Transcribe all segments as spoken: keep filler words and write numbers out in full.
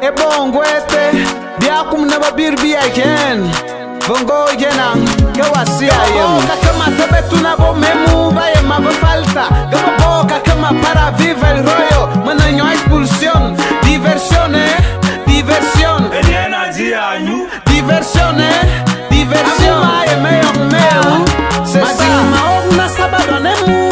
e bongwete bia kum na babir bia ken bongo genang ke wasia yem ka kama tebe tuna bo memu ba ye ma falta kama boca kama para viva el rollo mananyo expulsión diversión eh diversión diversión eh diversión ay me meu se ma na sabado nemu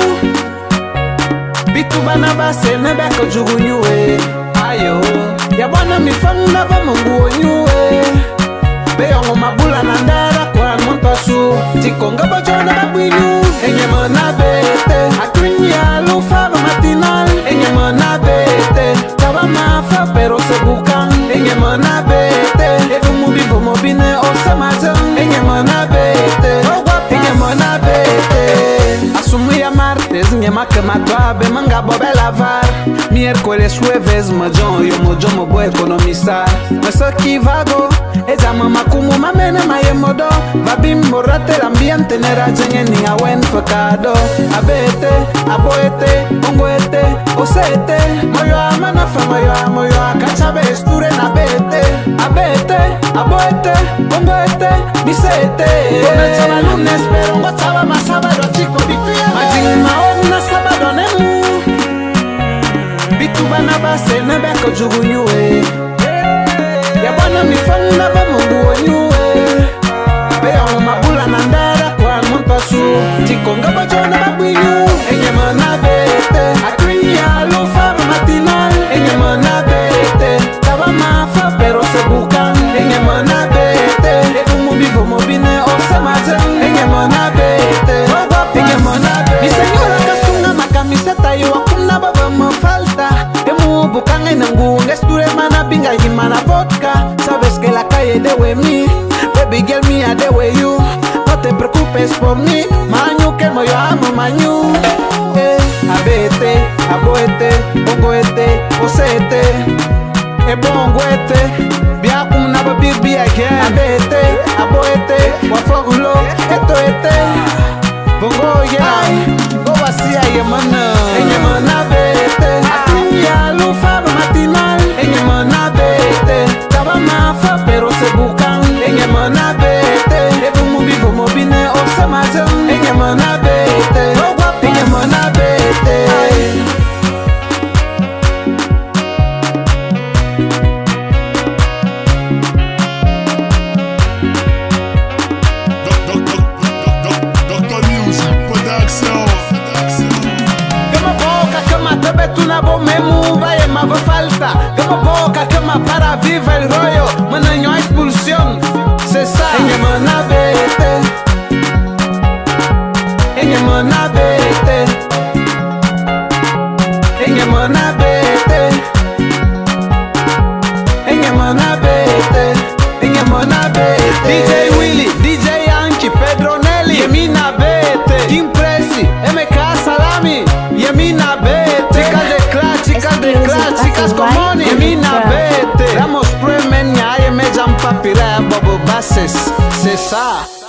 bitu bana base na ba ko jugunyue ayo ya bwana mifanga va mungu nyue beongo mabula na ndara kwa montasu tikonga bojona babwinu enye mana bete atunya lufa matinal enye mana bete taba mafa pero se bukan enye mana bete evu mubi vomo bine o samazan enye mana bete enye mana bete asumu ya martes enye makema twabe manga bobe lavar miércoles jueves majon yo mojo mo bo economizar mas aqui vago eza mama kumu mamene mayemodo vabim borrate el ambiente nera jenye ni awen fakado abete aboete ongoete osete moyo amana fa moyo moyo akachabe esture na bete abete aboete ongoete bisete ona chama lunes pero ngotaba masabado chico bituya majima ona sabado nemu bitu bana base na beko jugunyue ya bwana mifanga va mungu wanyue beongo mabula na ndara kwa montasu tikonga bojona babwinu enye mana bete atunya lufa matinal enye mana bete taba mafa pero se bukan enye mana bete evu mubi vomo bine o samazan enye mana bete enye mana bete mi señora kasunga makamiseta yo akuna baba me falta emu bukanga inangu ngesture mana binga himana vodka sabes que la calle de mi baby girl mía de you no te preocupes por mí mañu que yo amo mañu eh, abete aboete bongoete osete e bongoete bia kum na babir bia again abete aboete wafogulo eto ete bongo yeah go wasia yemana yemana bete atunya lufa matinal yemana bete taba mafa pero se bukan yemana bete evu mubi vomo bine o samazan yemana bete yemana bete tuna bo memu va ye ma falta como boca como para viva el rollo mananyo expulsión c'est ça enye mana bete enye mana bete enye mana bete enye mana bete enye mana bete D J Willy D J Yankee Pedro Nelly Yemina bete Kim Presi M K Salami Yemina bete chicas de class, chicas con money Yemina bete Ramos Premen, ya me jam papira, bobo bases C'est ça